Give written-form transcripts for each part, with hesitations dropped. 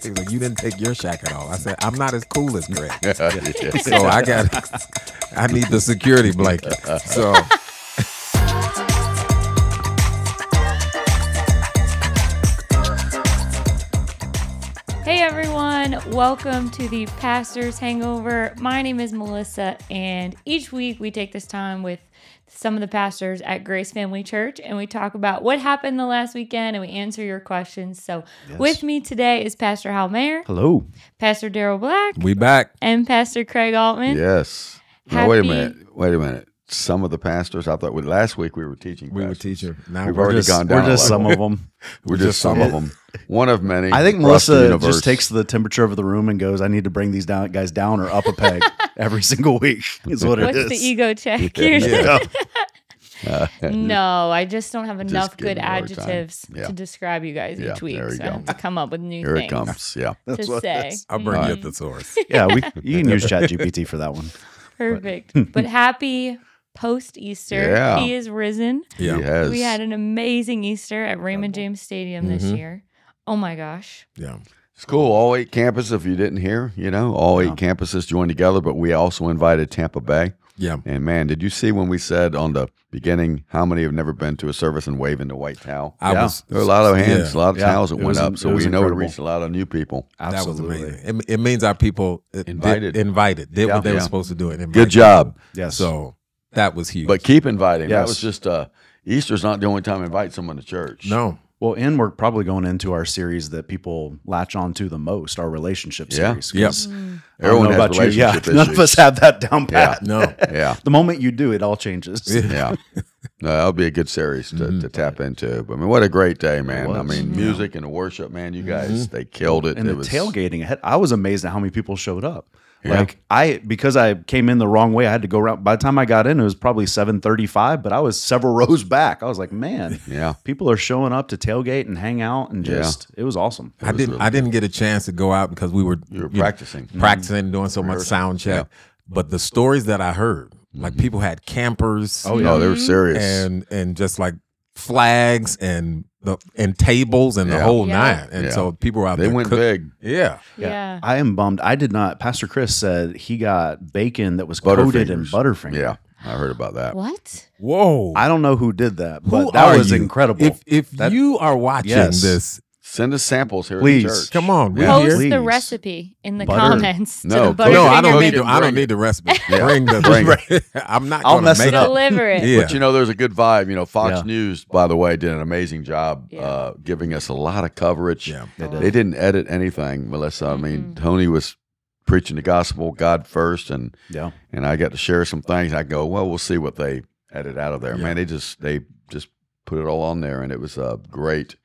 He was like, you didn't take your shack at all. I said, I'm not as cool as Greg. Yeah. So I need the security blanket. So hey everyone, welcome to the Pastor's Hangover. My name is Melissa, and each week we take this time with some of the pastors at Grace Family Church, and we talk about what happened the last weekend, and we answer your questions. So with me today is Pastor Hal Mayer. Hello. Pastor Daryl Black. we back. And Pastor Craig Altman. Yes. Now, wait a minute. Some of the pastors, I thought last week we were teaching. We were pastors. teaching. Now We've already gone down. We're just some of them. We're just some of them. One of many. I think across the Melissa universe. just takes the temperature of the room and goes, I need to bring these guys down or up a peg every single week is what What's it is. the ego check? Yeah. No, I just don't have enough Just giving good you a hard time. adjectives Yeah. to describe you guys Yeah, each week. there you So I go. have to come up with new Here things it comes. Yeah. That's to what say. it is. I'll bring you Right. at the source. Yeah, you can use ChatGPT for that one. Perfect. But happy post-Easter. Yeah. He is risen. Yeah. He has. We had an amazing Easter at Raymond James Stadium this year. Oh my gosh. Yeah. It's cool. All 8 campuses, if you didn't hear, all 8 campuses joined together, but we also invited Tampa Bay. Yeah. And man, did you see when we said on the beginning, how many have never been to a service and waving the white towel? I was. There were a lot of hands, a lot of Yeah. towels that It went was- up. So it was we know incredible. we reached a lot of new people. That was Absolutely. amazing. It means our people Invited. did what they Yeah. were supposed to do. And invite Good job. Yes. So that was huge. But keep inviting. That Yes. was just Easter's not the only time to invite someone to church. no. Well, and we're probably going into our series that people latch on to the most, our relationship Yeah. series. Yep. 'Cause I Everyone don't know has about you. Yeah, relationship none of issues. us have that down pat. No. Yeah. The moment you do, it all changes. Yeah. No, that'll be a good series to tap into. But I mean, what a great day, man. I was. mean, music and the worship, man, you guys, they killed it. And It the was tailgating ahead, I was amazed at how many people showed up. Yeah. Like because I came in the wrong way, I had to go around. By the time I got in, it was probably 7:35, but I was several rows back. I was like, man, Yeah. people are showing up to tailgate and hang out, and just it was awesome. I didn't get a chance to go out because we were You were practicing. practicing, doing so much sound check. But the stories that I heard, like people had campers, Oh, they were serious. and just like flags and tables and the Yeah. whole Yeah. nine. And Yeah. so people were out They there. went big. Yeah. Yeah. I am bummed. I did not. Pastor Chris said he got bacon that was coated in Butterfingers. Butterfinger. Yeah. I heard about that. What? Whoa. I don't know who did that, Who but that are was you? incredible. If That- you are watching Yes. this, Send us samples here Please. at the church. come on. Yeah. We Post here. the Please. recipe in the Butter. comments. To No, the post- No, I Butterfinger don't need video. to. I don't need the recipe. Bring the. Bring I'm not. I'll gonna mess make it up. Deliver it. Yeah. But there's a good vibe. Fox Yeah. News, by the way, did an amazing job Yeah. giving us a lot of coverage. Yeah. They didn't edit anything, Melissa. I mean, Tony was preaching the gospel, God first, and yeah. I got to share some things. I go, well, we'll see what they edit out of there. Man, they just put it all on there, and it was a great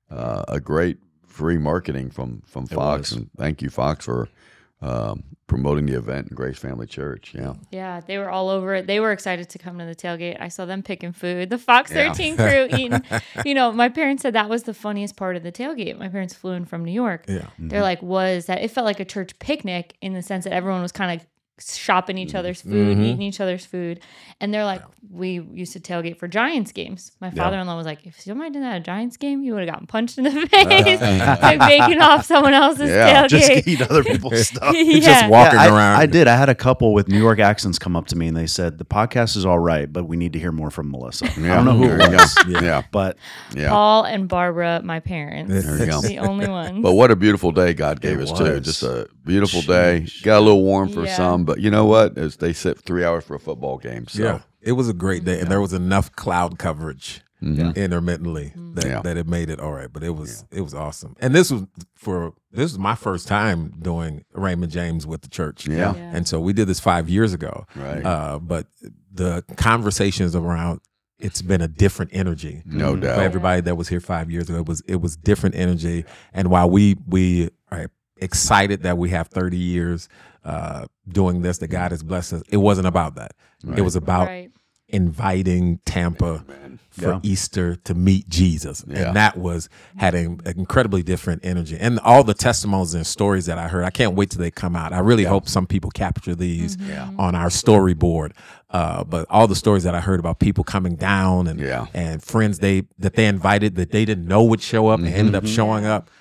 free marketing from Fox, and thank you, Fox, for promoting the event in Grace Family Church. Yeah. Yeah, they were all over it. They were excited to come to the tailgate. I saw them picking food. The Fox Yeah. 13 crew eating. My parents said that was the funniest part of the tailgate. My parents flew in from New York. Yeah. They're like, was that it felt like a church picnic in the sense that everyone was kind of shopping each other's food, eating each other's food. And they're like, we used to tailgate for Giants games. My father-in-law was like, if somebody did that at a Giants game, you would have gotten punched in the face like baking off someone else's Yeah. tailgate. Just eat other people's stuff. Yeah. Just walking around. I did. I had a couple with New York accents come up to me and they said, the podcast is all right, but we need to hear more from Melissa. I don't know who There it you was, go. Yeah. but Yeah. Paul and Barbara, my parents. There you go. The only ones. But what a beautiful day God gave us, too. was. Just a beautiful day. Got a little warm for Yeah. some, but you know what? They sit 3 hours for a football game. So. Yeah, it was a great day, and there was enough cloud coverage intermittently that it made it all right. But it was awesome, and this was my first time doing Raymond James with the church. Yeah. And so we did this 5 years ago. Right. But the conversations around it's been a different energy. No For doubt. everybody that was here 5 years ago, it was different energy. And while we are excited that we have 30 years doing this, that God has blessed us, it wasn't about that. It was about Right. inviting Tampa for Easter to meet Jesus. Yeah. And that had an incredibly different energy. And all the testimonies and stories that I heard, I can't wait till they come out. I really hope some people capture these on our storyboard. But all the stories that I heard about people coming down and friends that they invited that they didn't know would show up and ended up showing up.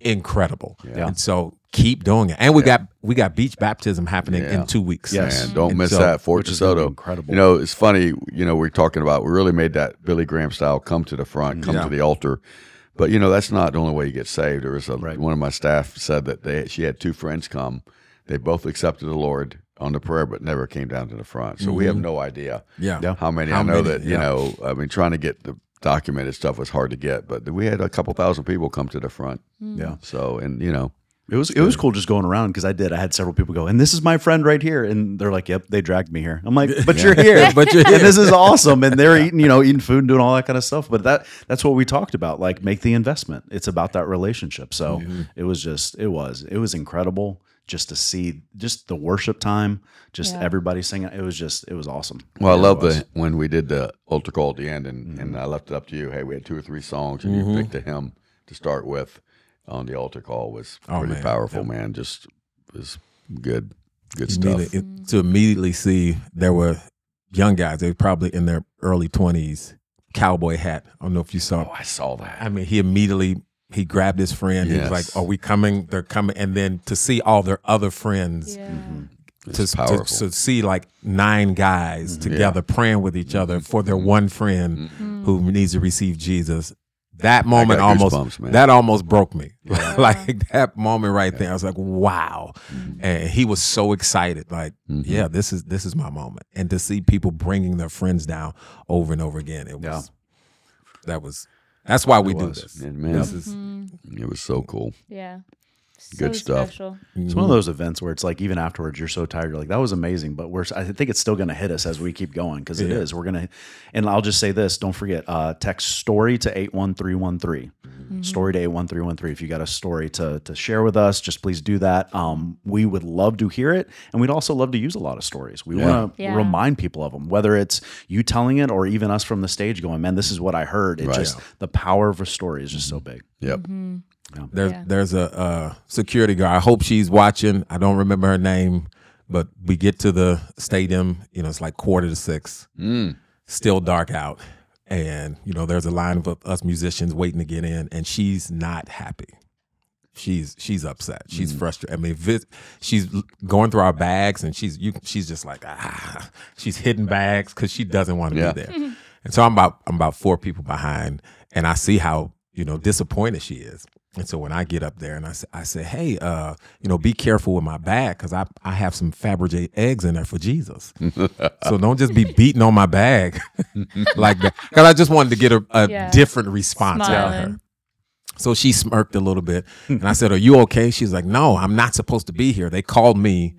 incredible. Yeah. And so keep doing it. And we got beach baptism happening in 2 weeks. Yes. Man, don't miss that. Fort DeSoto. Incredible. You know, it's funny, we're talking about, we really made that Billy Graham style, come to the front, come to the altar. But, that's not the only way you get saved. There was one of my staff said that she had 2 friends come. They both accepted the Lord on the prayer, but never came down to the front. So we have no idea how many. I know that, trying to get the documented stuff was hard to get, but we had a couple thousand people come to the front. Yeah. So, and it was cool just going around because I had several people go, and this is my friend right here, and they're like, "Yep, they dragged me here." I'm like, "But you're here, but you're here. And this is awesome." And they're eating food and doing all that kind of stuff. But that's what we talked about. Like, make the investment. It's about that relationship. So it was incredible just to see just the worship time, everybody singing. It was awesome. Well, I love when we did the altar call at the end, and I left it up to you. Hey, we had 2 or 3 songs, and you picked a hymn to start with. On the altar call was pretty powerful, man. Just was good stuff. To immediately see there were young guys, they were probably in their early 20s, cowboy hat. I don't know if you saw. Oh, I saw that. I mean, he grabbed his friend. He was like, "Are we coming?" They're coming, and then to see all their other friends. Yeah. To see like 9 guys together praying with each other for their one friend who needs to receive Jesus. That moment almost broke me. Like that moment right there, I was like, "Wow!" And he was so excited. Like, yeah, this is my moment. And to see people bringing their friends down over and over again, that's why we do this. And man, it was so cool. Yeah. Good stuff. Special. It's one of those events where it's like even afterwards you're so tired, you're like, that was amazing, but I think it's still going to hit us as we keep going because it is. We're going to, and I'll just say this, don't forget, text story to 81313. Story to 81313. If you got a story to share with us, just please do that. We would love to hear it, and we'd also love to use a lot of stories. We want to remind people of them, whether it's you telling it or even us from the stage going, "Man, this is what I heard." It just the power of a story is just so big. Yep. There's a security guard. I hope she's watching. I don't remember her name, but we get to the stadium. It's like 5:45. Still dark out, and there's a line of us musicians waiting to get in, and she's not happy. She's upset. She's frustrated. I mean, she's going through our bags, and she's just like she's hidden bags because she doesn't want to be there. And so I'm about 4 people behind, and I see how disappointed she is. And so when I get up there and I say, "Hey, be careful with my bag because I have some Fabergé eggs in there for Jesus. So don't just be beating on my bag like that." Because I just wanted to get a different response out of her. So she smirked a little bit, and I said, "Are you okay?" She's like, "No, I'm not supposed to be here. They called me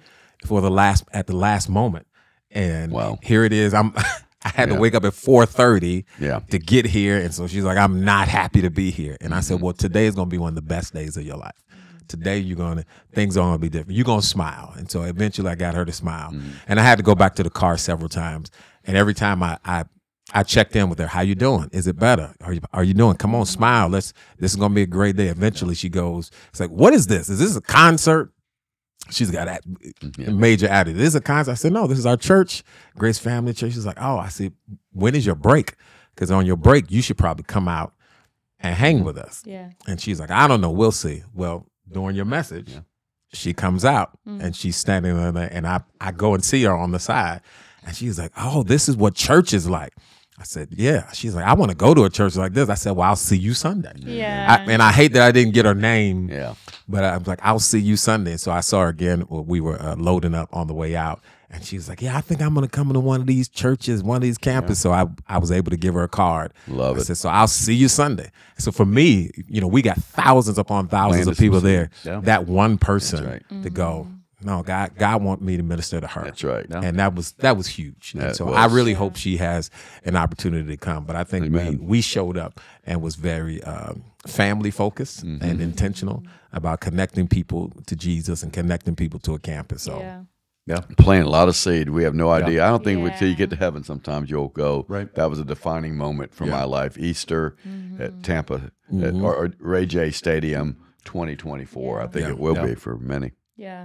at the last moment, and here it is. I had to wake up at 4:30 to get here." And so she's like, "I'm not happy to be here." And I said, "Well, today is going to be one of the best days of your life. Today things are going to be different. You're going to smile." And so eventually I got her to smile. And I had to go back to the car several times. And every time I checked in with her, "How you doing? Is it better? Are you doing? Come on, smile. This is going to be a great day." Eventually she goes, "It's like, what is this? Is this a concert?" She's got that major attitude. "This is a concert." I said, "No, this is our church, Grace Family Church." She's like, "Oh," I said, "When is your break? Because on your break, you should probably come out and hang with us." Yeah. And she's like, "I don't know. We'll see." Well, during your message, she comes out and she's standing there, and I go and see her on the side. And she's like, "Oh, this is what church is like." I said, "Yeah." She's like, "I want to go to a church like this." I said, "Well, I'll see you Sunday." Yeah. And I hate that I didn't get her name. Yeah. But I was like, "I'll see you Sunday." So I saw her again. We were loading up on the way out. And she was like, "Yeah, I think I'm going to come to one of these churches, one of these campuses." So I was able to give her a card. Love it. I said, "So I'll see you Sunday." So for me, we got thousands upon thousands of people there. Yeah. That one person to go, "No, God want me to minister to her." That's right. And that was huge. And so I really hope she has an opportunity to come. But I think we showed up and was very family focused and intentional about connecting people to Jesus and connecting people to a campus. So planting a lot of seed. We have no idea. I don't think until you get to heaven, sometimes you'll go, that was a defining moment for my life. Easter at Tampa or Ray J Stadium 2024. I think it will be for many. Yeah.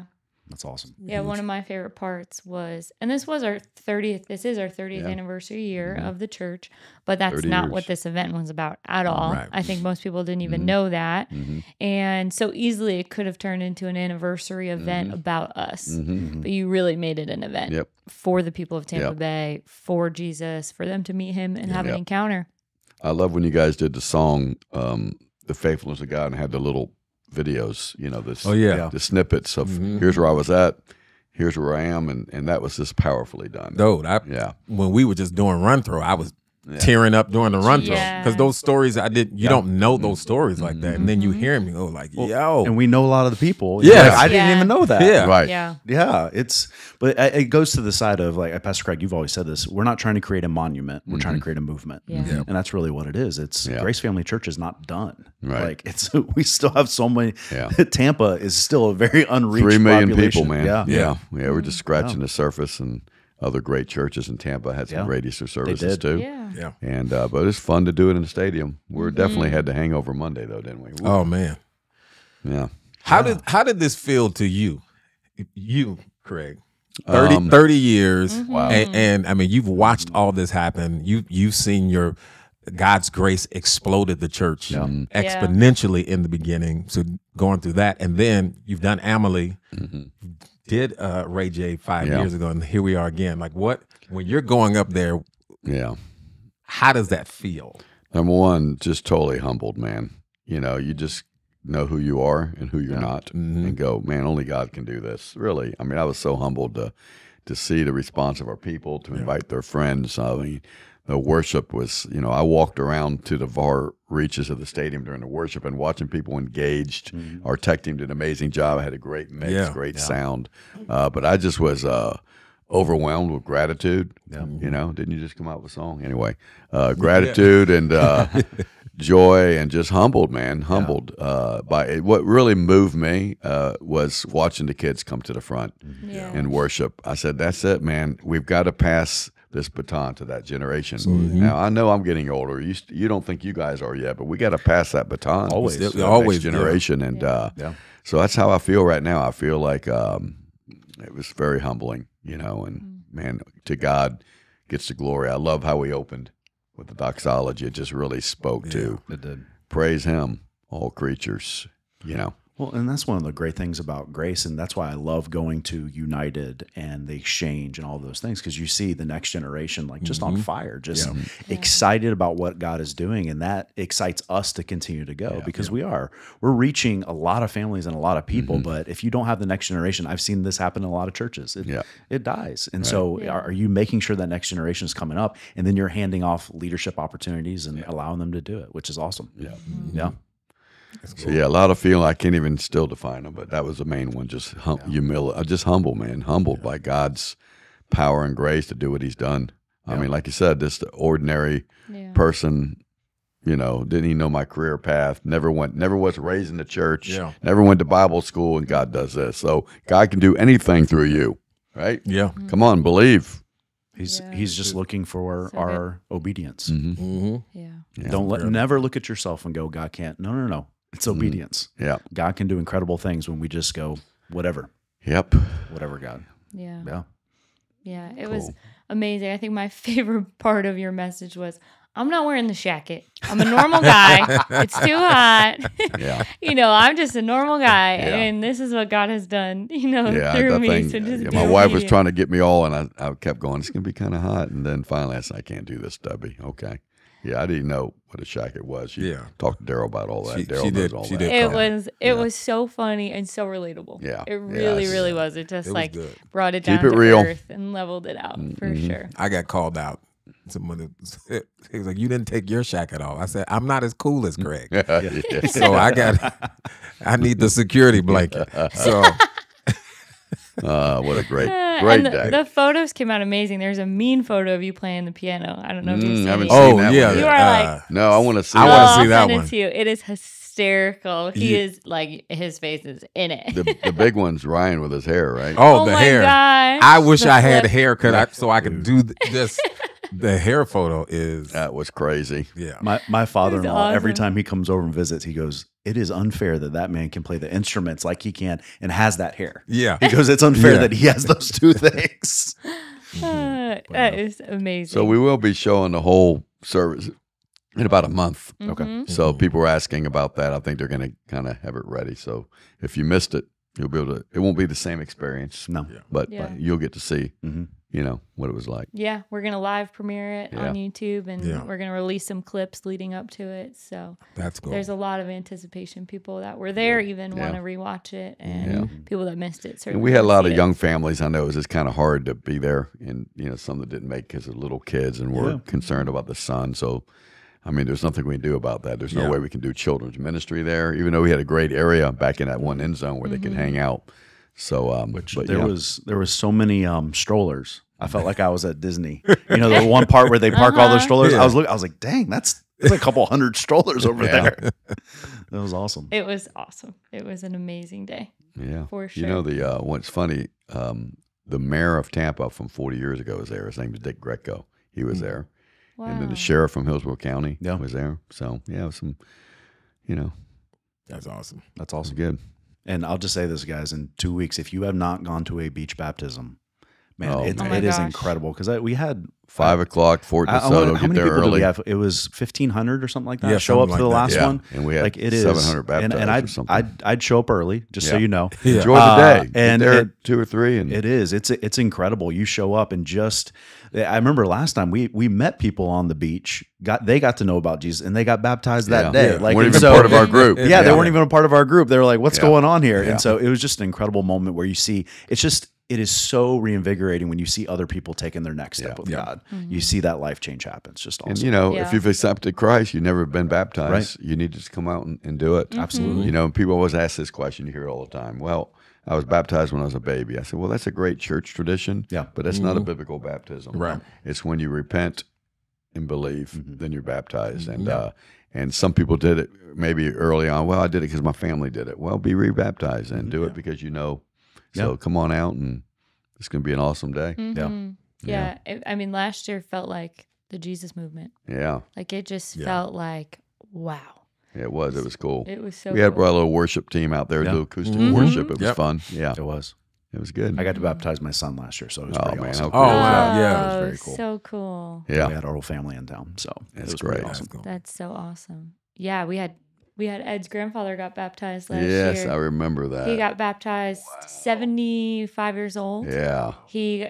That's awesome. Yeah, one of my favorite parts was, and this is our 30th anniversary year of the church, but that's not what this event was about at all. Right. I think most people didn't even know that. And so easily it could have turned into an anniversary event about us. But you really made it an event for the people of Tampa Bay, for Jesus, for them to meet him and have an encounter. I love when you guys did the song, The Faithfulness of God, and had the little videos, the snippets of here's where I was at, here's where I am, and that was just powerfully done. Dude, when we were just doing run through, I was tearing up during the run through because those stories you don't know those stories like that, and then you hear me go like, yo, and we know a lot of the people. Yeah, like, I didn't even know that. Yeah, right. Yeah, but it goes to the side of like Pastor Craig. You've always said this. We're not trying to create a monument. We're trying to create a movement, and that's really what it is. It's Grace Family Church is not done. Right. Like we still have so many. Tampa is still a very unreached 3 million population. people, man. Yeah. We're just scratching the surface, and other great churches in Tampa had some great Easter services too. Yeah. And but it's fun to do it in the stadium. We definitely had the Hangover Monday though, didn't we? Woo. Oh man. Yeah. How did this feel to you? You, Craig. 30 years. Wow. And I mean, you've watched all this happen. You've seen God's grace exploded the church exponentially in the beginning. So going through that, and then you've done Amelie, did Ray J 5 years ago, and here we are again. Like when you're going up there, how does that feel? Number one, just totally humbled, man. You just know who you are and who you're not, and go, man, only God can do this. Really, I mean, I was so humbled to see the response of our people, to invite their friends. I mean, the worship was, I walked around to the far reaches of the stadium during the worship and watching people engaged. Our tech team did an amazing job. I had a great mix, great sound. But I just was overwhelmed with gratitude. Didn't you just come out with a song? Anyway, gratitude and joy, and just humbled, man. Humbled by it. What really moved me was watching the kids come to the front and worship. I said, that's it, man. We've got to pass this baton to that generation. Now, I know I'm getting older. You don't think you guys are yet, but we got to pass that baton. Always to the next generation. And so that's how I feel right now. I feel like it was very humbling, and man, to God gets the glory. I love how we opened with the doxology. It just really spoke to It did. Praise him, all creatures, Well, and that's one of the great things about Grace, and that's why I love going to United and the Exchange and all those things, because you see the next generation like just on fire, just excited about what God is doing, and that excites us to continue to go because we're reaching a lot of families and a lot of people. But if you don't have the next generation, I've seen this happen in a lot of churches. It dies, and so are you making sure that next generation is coming up, and then you're handing off leadership opportunities and allowing them to do it, which is awesome. Yeah. So a lot of feeling. I can't even still define them, but that was the main one. Just humility, just humble, man. Humbled by God's power and grace to do what He's done. I mean, like you said, this the ordinary person. Didn't even know my career path. Never was raised in the church. Never went to Bible school, and God does this. So God can do anything through you, right? Yeah. Come on, believe. He's just looking for our obedience. Yeah. Never look at yourself and go, God can't. No. It's obedience. Yeah. God can do incredible things when we just go, whatever. Yep. Whatever, God. Yeah. It was amazing. I think my favorite part of your message was, I'm not wearing the shacket. I'm a normal guy. It's too hot. I'm just a normal guy, and this is what God has done, through me. So just my wife was trying to get me all, and I kept going, it's going to be kind of hot. And then finally I said, I can't do this, Debbie. Okay. Yeah, I didn't know what a shacket was. She talked to Daryl about all that. Daryl knows all that. It was so funny and so relatable. Yeah. It really was. It just brought it down Keep it to real. earth and leveled it out for sure. I got called out. Someone he was like, "You didn't take your shacket off." I said, "I'm not as cool as Greg, so I need the security blanket." So, what a great day! The photos came out amazing. There's a mean photo of you playing the piano. I don't know if you've seen I haven't it. seen that one. You are like, no, I want to see. I want to see that I'll one. send it to you. It is hysterical. He is like, his face is in it. The big one's Ryan with his hair, right? Oh, the my hair! gosh. I wish I had haircut so I could do this. The hair photo is That was crazy. Yeah. My father-in-law, That's every awesome. time he comes over and visits, he goes, it is unfair that man can play the instruments like he can and has that hair. Yeah. He goes, it's unfair that he has those two things. That is amazing. So we will be showing the whole service in about a month. Okay. So people were asking about that. I think they're going to kind of have it ready. So if you missed it, you'll be able to. It won't be the same experience. No. But you'll get to see, what it was like. Yeah, we're going to live premiere it on YouTube, and we're going to release some clips leading up to it. So that's cool. There's a lot of anticipation. People that were there even want to rewatch it, and people that missed it. And we had a lot of young families. I know it was just kind of hard to be there, and some that didn't make because of little kids and were concerned about the sun. So, I mean, there's nothing we can do about that. There's no way we can do children's ministry there, even though we had a great area back in that one end zone where they could hang out. So, but there was so many strollers. I felt like I was at Disney. The one part where they park all those strollers. I was like, dang, that's a couple hundred strollers over there. That was awesome. It was awesome. It was an amazing day. Yeah, for sure. What's funny, the mayor of Tampa from 40 years ago was there. His name was Dick Greco. He was there. Wow. And then the sheriff from Hillsborough County was there. So, it was some, That's awesome. That's awesome. Good. And I'll just say this, guys, in 2 weeks, if you have not gone to a beach baptism, man, it is incredible. Because we had 5 o'clock, Fort DeSoto, how get many there people early. did we have? It was 1,500 or something like that. Yeah, show up something to the like last that. one. And we had it is 700 baptized and or something. I'd show up early, just so you know. Enjoy the day. And there at 2 or 3. And it is. It's incredible. You show up and I remember last time we met people on the beach. They got to know about Jesus and they got baptized that day. Yeah. Like weren't even part of our group. They weren't even a part of our group. They were like, "What's going on here?" And so it was just an incredible moment where you see. It is so reinvigorating when you see other people taking their next step with God. You see that life change happen. It's just awesome. And if you've accepted Christ, you've never been baptized. You need to just come out and do it. Absolutely. People always ask this question. You hear it all the time. Well, I was baptized when I was a baby. I said, well, that's a great church tradition. Yeah. But that's not a biblical baptism. Right. It's when you repent and believe, then you're baptized. And some people did it maybe early on. Well, I did it because my family did it. Well, be rebaptized and do it because So come on out, and it's going to be an awesome day. Yeah. I mean, last year felt like the Jesus movement. Yeah. Like it just felt like, wow. Yeah, it was. It was cool. It was so We had cool. our little worship team out there, do acoustic worship. It was fun. Yeah. It was. It was good. I got to baptize my son last year, so it was pretty awesome. how cool. Oh, wow. Yeah, Oh, it was very cool. So cool. Yeah. We had our whole family in town, so it was great. pretty awesome. That's so awesome. Yeah, we had Ed's grandfather got baptized last Yes, year. I remember that. He got baptized 75 years old. Yeah. He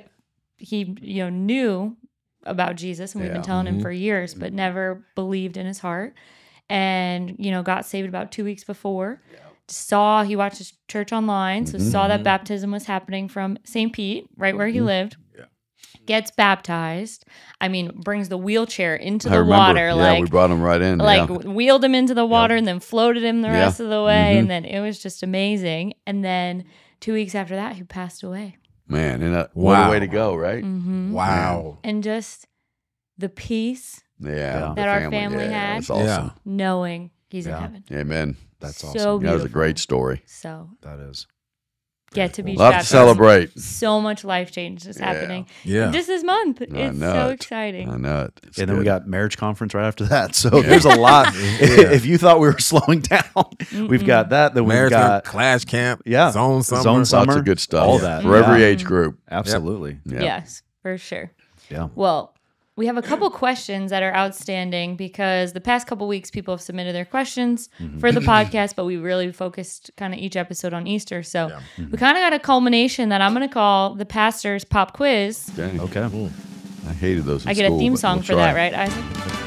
knew about Jesus, and we've been telling him for years, but never believed in his heart. And got saved about 2 weeks before. He watched his church online, so saw that baptism was happening from St. Pete, right where he lived. Yeah. Gets baptized. I mean, brings the wheelchair into the water. Yeah, we brought him right in. Wheeled him into the water and then floated him the rest of the way. And then it was just amazing. And then 2 weeks after that, he passed away. Man, and what a way to go, right? Wow. And just the peace that our family had. That's awesome. Knowing he's in heaven. Amen. That's So awesome. That was a great story. So That is. get to be Love to celebrate. So much life change is happening. Yeah. Just this month. It's so exciting. I know it. It's And then we good. Mm-hmm. got marriage conference right after that. So there's a lot. If you thought we were slowing down, we've got that. Then we've Marriage got Clash Camp. Yeah. Zone Summer. Zone Summer. lots of good stuff. all that. For every Yeah. age group. Absolutely. Yeah. Yes, for sure. Yeah. Well, we have a couple questions that are outstanding because the past couple weeks people have submitted their questions for the podcast, but we really focused kind of each episode on Easter. So we kind of got a culmination that I'm going to call the pastor's pop quiz. Okay. I hated those. I get a theme song for that, right, Isaac?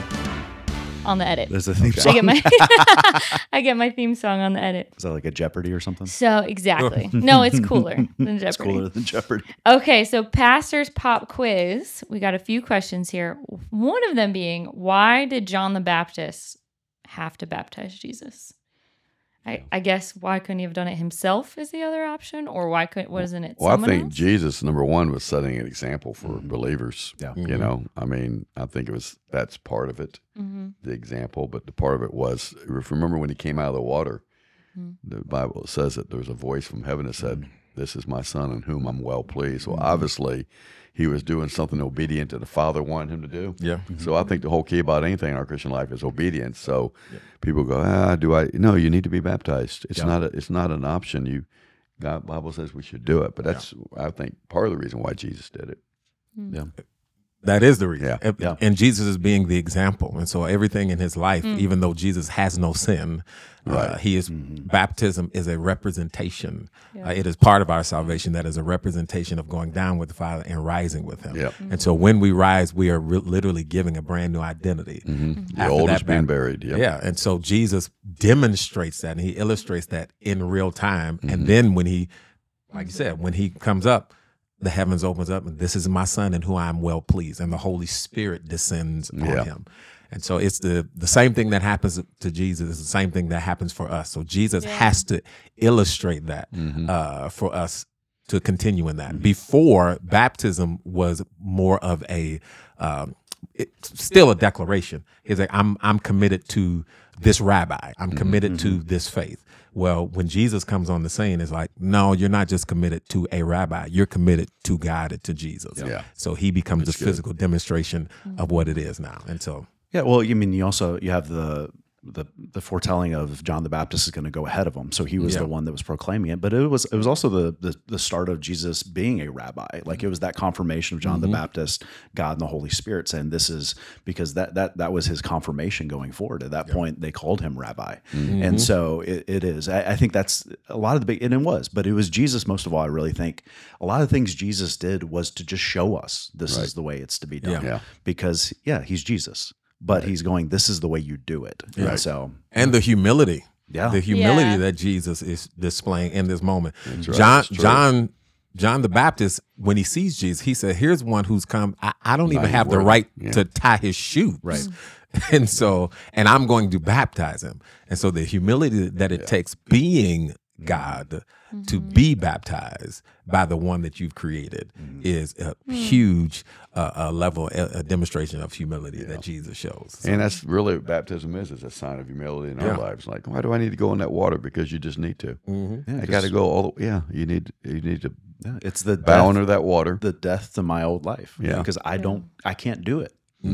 On the edit. There's a theme I song. get my I get my theme song on the edit. Is that like a Jeopardy or something? So exactly. No, it's cooler than Jeopardy. It's cooler than Jeopardy. Okay, so pastor's pop quiz. We got a few questions here. One of them being, why did John the Baptist have to baptize Jesus? I guess why couldn't he have done it himself is the other option, or why wasn't it? Well, I someone think else? Jesus, number one, was setting an example for believers. Yeah. You know, I mean, I think that's part of it, the example, but the part of it was, remember when he came out of the water, the Bible says that there was a voice from heaven that said, this is my son in whom I'm well pleased. So obviously he was doing something obedient to the Father wanted him to do. Yeah. So I think the whole key about anything in our Christian life is obedience. So people go, do I? No, you need to be baptized. It's not an option. God, Bible says we should do it. But that's, I think, part of the reason why Jesus did it. Yeah. That is the reason. Yeah. And Jesus is being the example. And so everything in his life, even though Jesus has no sin, he is baptism is a representation. It is part of our salvation that is a representation of going down with the Father and rising with him. And so when we rise, we are literally giving a brand new identity. The old is being buried. Yeah. And so Jesus demonstrates that, and he illustrates that in real time. And then when he, like you said, when he comes up, the heavens opens up, and this is my son in who I am well pleased, and the Holy Spirit descends on him. And so it's the same thing that happens to Jesus is the same thing that happens for us. So Jesus has to illustrate that for us to continue in that. Before, baptism was more of a it's still a declaration. He's like, I'm committed to this rabbi. I'm committed to this faith. Well, when Jesus comes on the scene, it's like, no, you're not just committed to a rabbi. You're committed to God and to Jesus. So he becomes the physical demonstration of what it is now. And so, well, you mean you have the foretelling of John the Baptist is going to go ahead of him. So he was the one that was proclaiming it, but it was also the start of Jesus being a rabbi. Like it was that confirmation of John the Baptist, God and the Holy Spirit saying this is, because that was his confirmation going forward. At that point, they called him rabbi. And so it is. I think that's a lot of the big, and it was, but it was Jesus most of all. I really think a lot of things Jesus did was to just show us this is the way it's to be done. Because he's Jesus. But he's going, this is the way you do it. Right. So, and the humility. The humility that Jesus is displaying in this moment. John the Baptist, when he sees Jesus, he said, here's one who's come. I don't even have the right to tie his shoes. Right. And so, and I'm going to baptize him. And so the humility that it takes being God to be baptized by the one that you've created is a huge level, a demonstration of humility that Jesus shows. So. And that's really what baptism is a sign of humility in our lives. Like, why do I need to go in that water? Because you just need to. I got to go all the way. You need to it's the bow under that water. The death to my old life. Because I can't do it.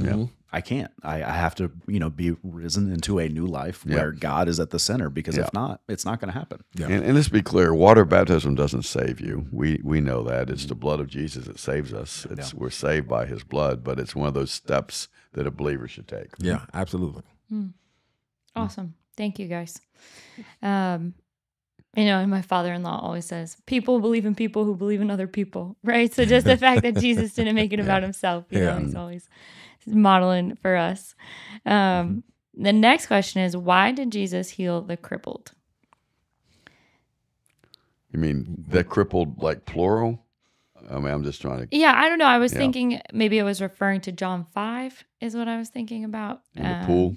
I can't. I have to, be risen into a new life where God is at the center, because if not, it's not going to happen. And let's be clear, water baptism doesn't save you. We know that. It's the blood of Jesus that saves us. We're saved by his blood, but it's one of those steps that a believer should take. Yeah, absolutely. Awesome. Thank you, guys. And my father-in-law always says, people believe in people who believe in other people, right? So just the fact that Jesus didn't make it about himself, he's always modeling for us. The next question is, why did Jesus heal the crippled? You mean the crippled, like plural? I mean, I'm just trying to... Yeah, I don't know. I was thinking maybe it was referring to John 5 is what I was thinking about. In the pool?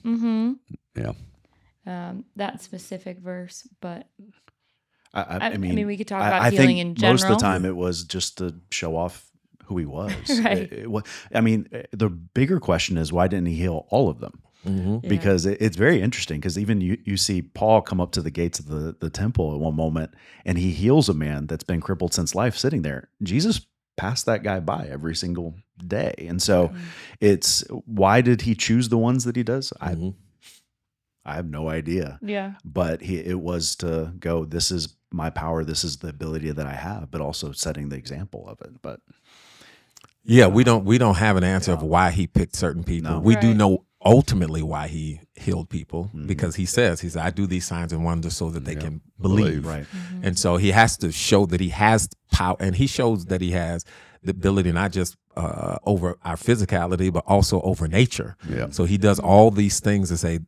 Yeah. That specific verse, but... I mean, we could talk about healing in general. Most of the time it was just to show off who he was. Right. The bigger question is, why didn't he heal all of them? Because it's very interesting, because even you see Paul come up to the gates of the temple at one moment, and he heals a man that's been crippled since life sitting there. Jesus passed that guy by every single day. And so it's, why did he choose the ones that he does? I have no idea. Yeah. But it was to go, this is my power, this is the ability that I have, but also setting the example of it. But we don't have an answer of why he picked certain people. No. We do know ultimately why he healed people, because he says, I do these signs and wonders so that they can believe. Right. And so he has to show that he has power, and he shows that he has the ability not just over our physicality, but also over nature. So he does all these things to say,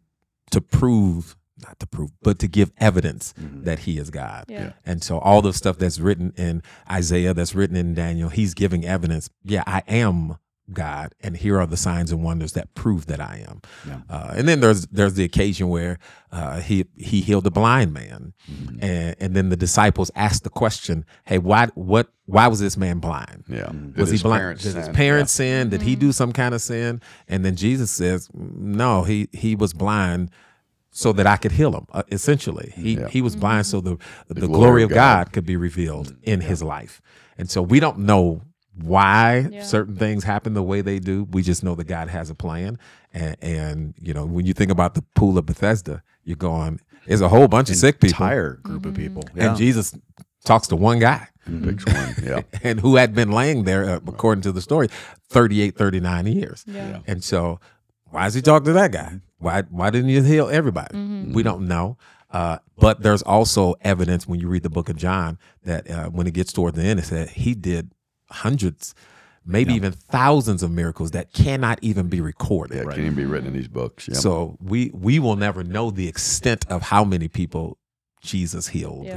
but to give evidence that he is God. And so all the stuff that's written in Isaiah, that's written in Daniel, he's giving evidence. I am God, and here are the signs and wonders that prove that I am. And then there's the occasion where he healed a blind man, and then the disciples asked the question, "Hey, why was this man blind? Was he blind? Did his parents sin? Did he do some kind of sin?" And then Jesus says, "No, he was blind so that I could heal him. Essentially, he was blind so the glory of God could be revealed in his life. And so we don't know why certain things happen the way they do. We just know that God has a plan. And you know, when you think about the pool of Bethesda, you're going, there's a whole bunch of sick people. Entire group of people. And Jesus talks to one guy. Picks one, and who had been laying there, according to the story, 38, 39 years. And so why does he talk to that guy? Why didn't he heal everybody? We don't know. But there's also evidence when you read the book of John that when it gets toward the end, it said he did hundreds, maybe even thousands of miracles that cannot even be recorded. Can't even be written in these books. So we will never know the extent of how many people Jesus healed.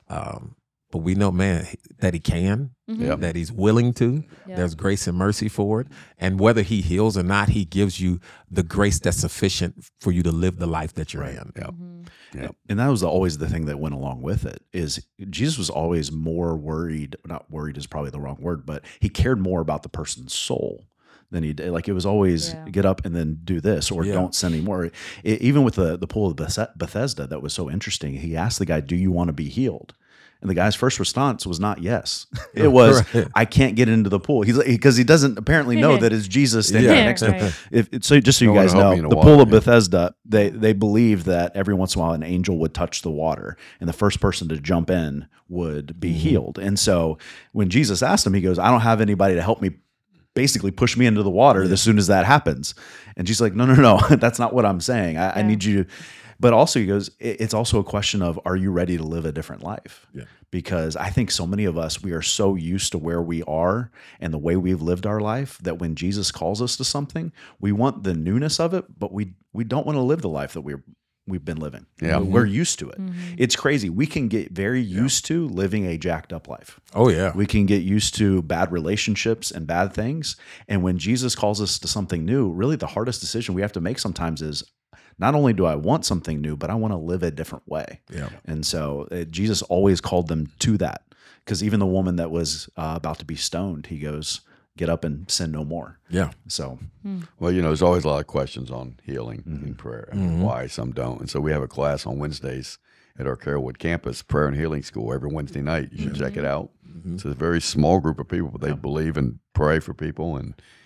But we know, man, that he can, that he's willing to. There's grace and mercy for it. And whether he heals or not, he gives you the grace that's sufficient for you to live the life that you're in. And that was always the thing that went along with it, is Jesus was always more worried. Not worried is probably the wrong word, but he cared more about the person's soul than he did. Like, it was always get up and then do this, or don't send anymore. Even with the pool of Bethesda, that was so interesting. He asked the guy, do you want to be healed? And the guy's first response was not yes. It was, I can't get into the pool. He's like, because he doesn't apparently know that it's Jesus standing next to him. So just so you guys know, the pool of Bethesda, they believed that every once in a while an angel would touch the water, and the first person to jump in would be healed. And so when Jesus asked him, he goes, I don't have anybody to help me basically push me into the water as soon as that happens. And she's like, no, that's not what I'm saying. I need you to. But also, he goes, it's also a question of, are you ready to live a different life? Because I think so many of us, we are so used to where we are and the way we've lived our life that when Jesus calls us to something, we want the newness of it, but we don't want to live the life that we've been living. We're used to it. It's crazy. We can get very used to living a jacked up life. We can get used to bad relationships and bad things. And when Jesus calls us to something new, really the hardest decision we have to make sometimes is, not only do I want something new, but I want to live a different way. And so Jesus always called them to that, because even the woman that was about to be stoned, he goes, get up and sin no more. So, well, you know, there's always a lot of questions on healing and prayer, and why some don't. And so we have a class on Wednesdays at our Carrollwood campus, Prayer and Healing School, every Wednesday night. You should check it out. It's a very small group of people, but they believe and pray for people.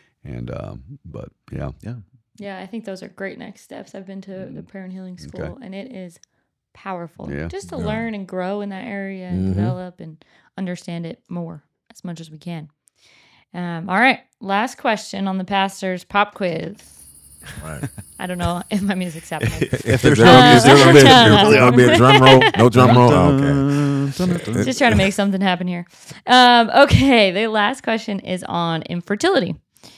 But I think those are great next steps. I've been to the Prayer and Healing School, and it is powerful just to learn and grow in that area and develop and understand it more as much as we can. All right, last question on the pastor's pop quiz. I don't know if my music's happening. If there's going to be a drum roll, no drum roll. Okay. Just trying to make something happen here. Okay, the last question is on infertility.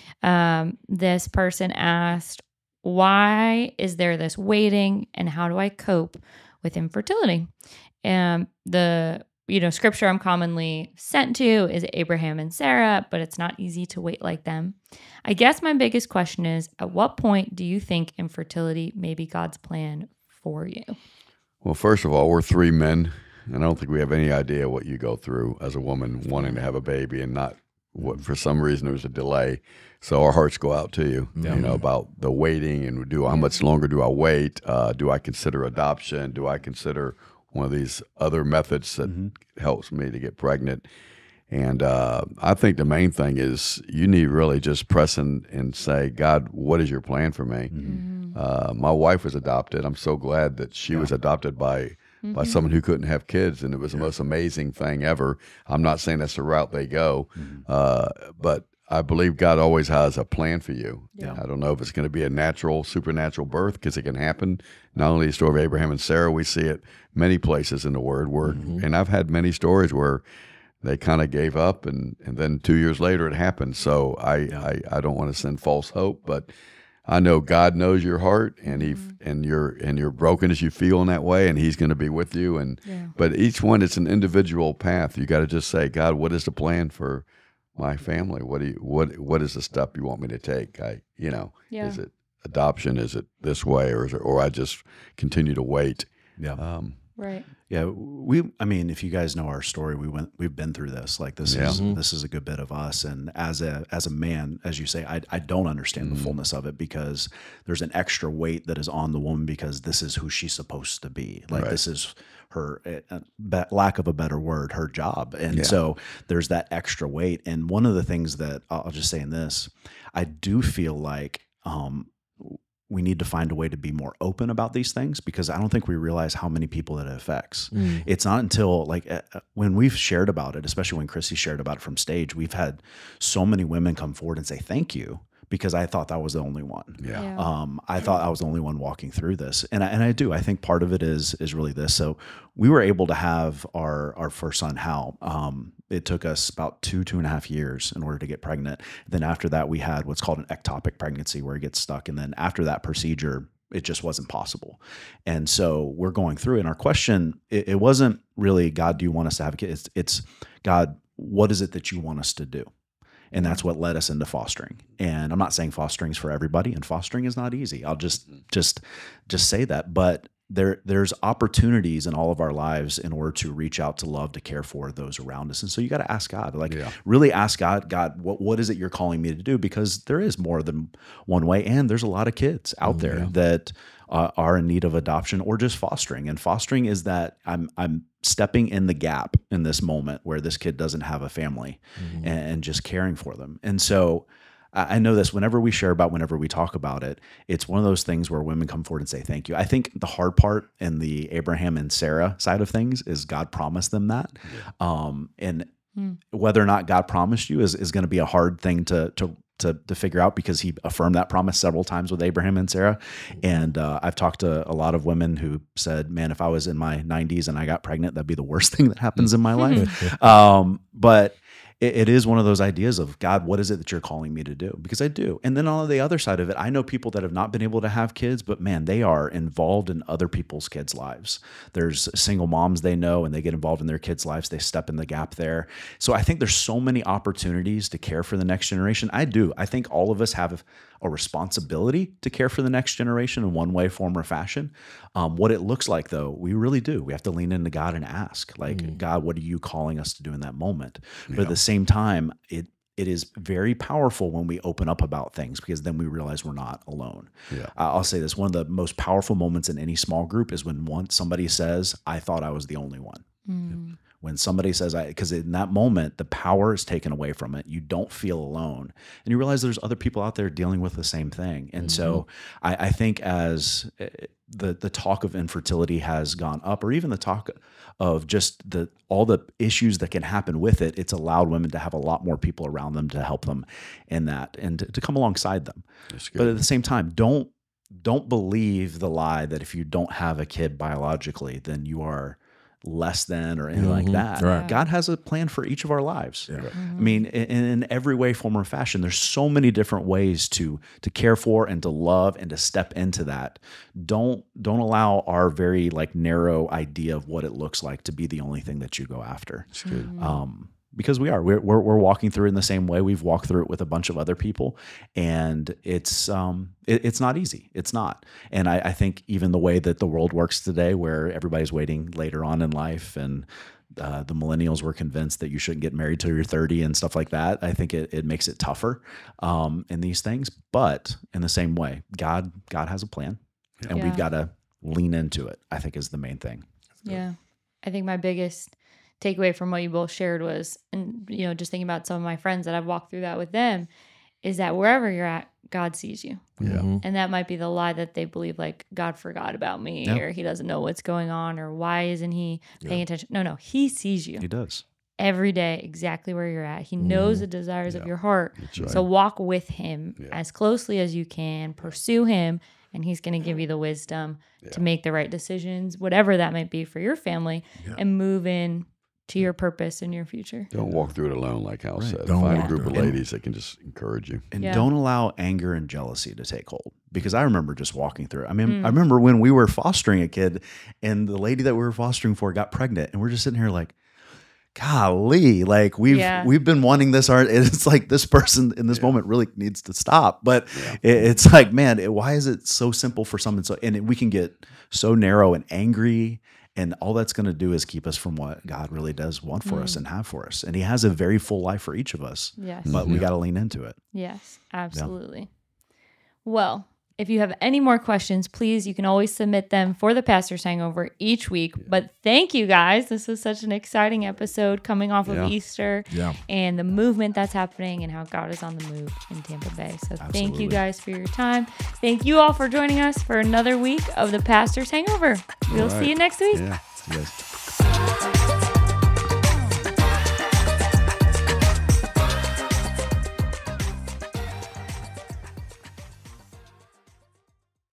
This person asked, why is there this waiting, and how do I cope with infertility? The scripture I'm commonly sent to is Abraham and Sarah, but it's not easy to wait like them. I guess my biggest question is, at what point do you think infertility may be God's plan for you? Well, first of all, we're three men, and I don't think we have any idea what you go through as a woman wanting to have a baby and not what, for some reason, there was a delay. So our hearts go out to you, about the waiting and how much longer do I wait? Do I consider adoption? Do I consider one of these other methods that helps me to get pregnant? And I think the main thing is you need really just press and say, God, what is your plan for me? My wife was adopted. I'm so glad that she was adopted by someone who couldn't have kids, and it was the most amazing thing ever. I'm not saying that's the route they go, but I believe God always has a plan for you. I don't know if it's going to be a supernatural birth, because it can happen. Not only the story of Abraham and Sarah, we see it many places in the Word. And I've had many stories where they kind of gave up, and then 2 years later it happened. So I don't want to send false hope, but I know God knows your heart, and you're broken as you feel in that way, and He's going to be with you. But each one, it's an individual path. You got to just say, God, what is the plan for my family? What is the step you want me to take? Is it adoption? Is it this way, or I just continue to wait? Right. Yeah, I mean, if you guys know our story, we've been through this. Like this is a good bit of us. And as a man, as you say, I don't understand the fullness of it, because there's an extra weight that is on the woman, because this is who she's supposed to be. Like this is her, lack of a better word, her job. And so there's that extra weight. And one of the things that I'll just say in this, I do feel like, we need to find a way to be more open about these things, because I don't think we realize how many people that it affects. It's not until when we've shared about it, especially when Chrissy shared about it from stage, we've had so many women come forward and say, thank you, because I thought that was the only one. I thought I was the only one walking through this. And I do. I think part of it is really this. So we were able to have our first son, Hal. It took us about 2.5 years in order to get pregnant. Then after that, we had what's called an ectopic pregnancy, where it gets stuck. And then after that procedure, it just wasn't possible. And so we're going through it. And our question, it wasn't really, God, do you want us to have a kid? It's God, what is it that you want us to do? And that's what led us into fostering. And I'm not saying fostering is for everybody, and fostering is not easy. I'll just say that. But there's opportunities in all of our lives in order to reach out, to love, to care for those around us. And so you got to ask God, really ask God, what is it you're calling me to do? Because there is more than one way. And there's a lot of kids out there that are in need of adoption or just fostering. And fostering is that I'm stepping in the gap in this moment where this kid doesn't have a family, and just caring for them. And so I know this, whenever we talk about it, it's one of those things where women come forward and say, thank you. I think the hard part in the Abraham and Sarah side of things is God promised them that. And whether or not God promised you is going to be a hard thing to figure out, because he affirmed that promise several times with Abraham and Sarah. And I've talked to a lot of women who said, man, if I was in my 90s and I got pregnant, that'd be the worst thing that happens in my life. But it is one of those ideas of, God, what is it that you're calling me to do? Because I do. And then on the other side of it, I know people that have not been able to have kids, but man, they are involved in other people's kids' lives. There's single moms they know, and they get involved in their kids' lives. They step in the gap there. So I think there's so many opportunities to care for the next generation. I do. I think all of us have a responsibility to care for the next generation in one way, form, or fashion. What it looks like, though, we really do. We have to lean into God and ask, God, what are you calling us to do in that moment? But at the same time, it is very powerful when we open up about things, because then we realize we're not alone. I'll say this, one of the most powerful moments in any small group is when somebody says, I thought I was the only one. When somebody says, because in that moment, the power is taken away from it. You don't feel alone. And you realize there's other people out there dealing with the same thing. And so I think as the talk of infertility has gone up, or even the talk of just all the issues that can happen with it, it's allowed women to have a lot more people around them to help them in that, and to come alongside them. But at the same time, don't believe the lie that if you don't have a kid biologically, then you are less than or anything like that. Right. God has a plan for each of our lives. I mean, in every way, form, or fashion, there's so many different ways to care for and to love and to step into that. Don't allow our very narrow idea of what it looks like to be the only thing that you go after. That's good. Because we're walking through it in the same way. We've walked through it with a bunch of other people, and it's not easy. It's not. And I think even the way that the world works today, where everybody's waiting later on in life, and the millennials were convinced that you shouldn't get married till you're 30 and stuff like that, I think it makes it tougher in these things. But in the same way, God has a plan, and we've got to lean into it, I think, is the main thing. Yeah. I think my biggest takeaway from what you both shared was, and just thinking about some of my friends that I've walked through that with them, is that wherever you're at, God sees you. And that might be the lie that they believe, God forgot about me, or he doesn't know what's going on, or why isn't he paying attention? No, he sees you. He does. Every day, exactly where you're at. He knows the desires of your heart. Right. So walk with him as closely as you can, pursue him, and he's going to give you the wisdom to make the right decisions, whatever that might be for your family, and move in to your purpose and your future. Don't walk through it alone, like Hal said. Don't Find a walk group of through it. ladies that can just encourage you. And don't allow anger and jealousy to take hold. Because I remember just walking through it. I mean, I remember when we were fostering a kid, and the lady that we were fostering for got pregnant, and we're just sitting here like, golly, we've been wanting this art. It's like this person in this moment really needs to stop. But it's like, man, why is it so simple for someone? And we can get so narrow and angry And all that's going to do is keep us from what God really does want for us and have for us. And he has a very full life for each of us. Yes. But we got to lean into it. Yes, absolutely. Well, if you have any more questions, please, you can always submit them for the Pastor's Hangover each week. But thank you guys. This was such an exciting episode coming off of Easter and the movement that's happening and how God is on the move in Tampa Bay. So thank you guys for your time. Thank you all for joining us for another week of the Pastor's Hangover. We'll see you next week. Yeah. Yes.